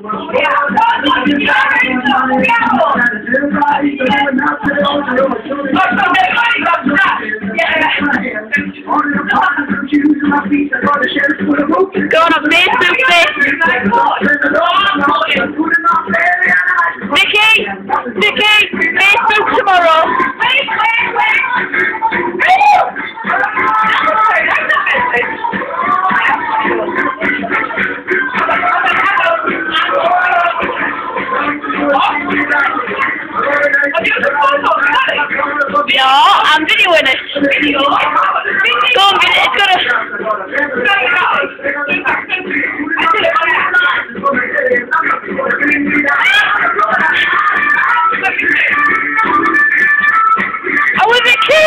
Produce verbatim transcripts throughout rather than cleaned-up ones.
Go on a Facebook page. Vicky, Vicky, Facebook tomorrow. Wait, wait, wait. No, I'm videoing it. Video? Go on, get it. It's gonna... Are we Vicky?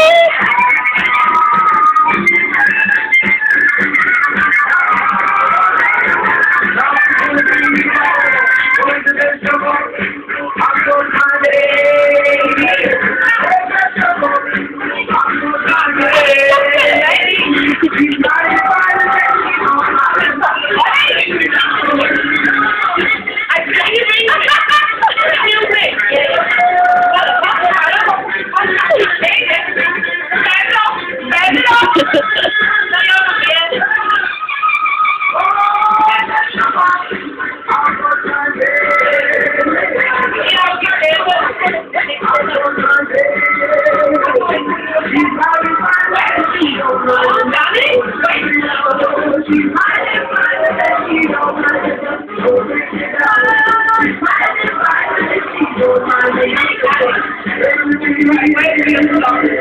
Right,